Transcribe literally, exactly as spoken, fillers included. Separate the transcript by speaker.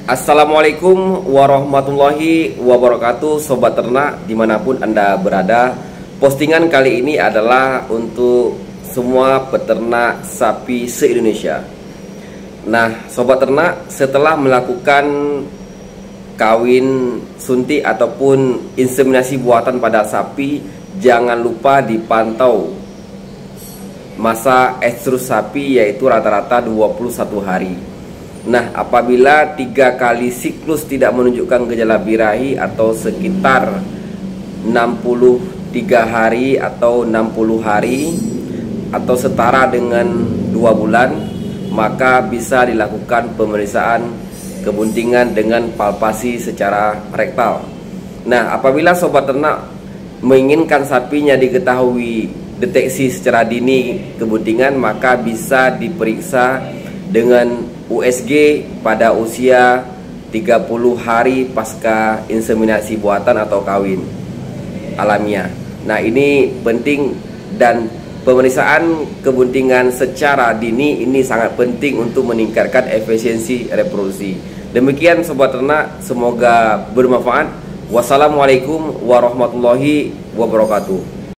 Speaker 1: Assalamualaikum warahmatullahi wabarakatuh, sobat ternak dimanapun Anda berada. Postingan kali ini adalah untuk semua peternak sapi se-Indonesia. Nah, sobat ternak, setelah melakukan kawin suntik ataupun inseminasi buatan pada sapi, jangan lupa dipantau masa estrus sapi, yaitu rata-rata dua puluh satu hari. Nah, apabila tiga kali siklus tidak menunjukkan gejala birahi atau sekitar enam puluh tiga hari atau enam puluh hari atau setara dengan dua bulan, maka bisa dilakukan pemeriksaan kebuntingan dengan palpasi secara rektal. Nah, apabila sobat ternak menginginkan sapinya diketahui deteksi secara dini kebuntingan, maka bisa diperiksa dengan U S G pada usia tiga puluh hari pasca inseminasi buatan atau kawin alamiah. Nah, ini penting, dan pemeriksaan kebuntingan secara dini ini sangat penting untuk meningkatkan efisiensi reproduksi. Demikian sobat ternak, semoga bermanfaat. Wassalamualaikum warahmatullahi wabarakatuh.